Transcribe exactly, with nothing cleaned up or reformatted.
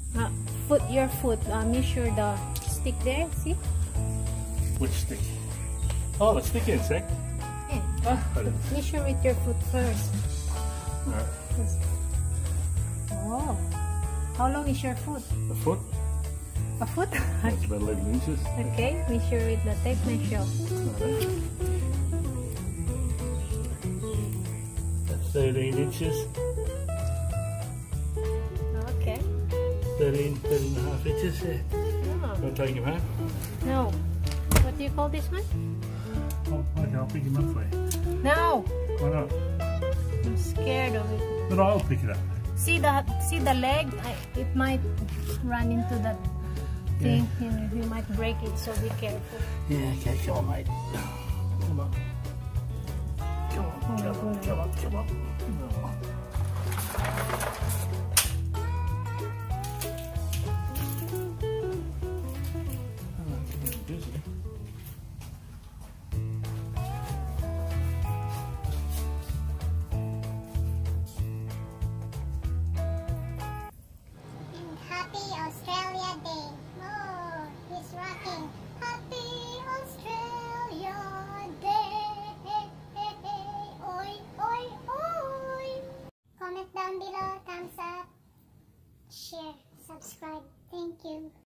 Uh, foot, your foot. Uh, measure the stick there. See? Which stick? Oh, the stick insect. Yeah. Ah, got it. Measure with your foot first. Alright. Oh. How long is your foot? The foot? A foot? That's about eleven inches. Okay, measure with the tape measure. Alright. That's thirteen inches. Okay. thirteen, thirteen and a half inches. Yeah. Oh. Want to take him home? No. What do you call this one? Oh, okay, I'll pick him up for you. No. Why not? I'm scared of it. But I'll pick it up. See the see the leg? I, it might run into that thing. Yeah. You know, you might break it. So be careful. Yeah, okay, come on, mate. Come on. Come on, come on, come on, come on. Oh. Happy Australia Day. Oh, he's rocking. Happy Australia Day. Oi, oi, oi. Comment down below, thumbs up, share, subscribe. Thank you.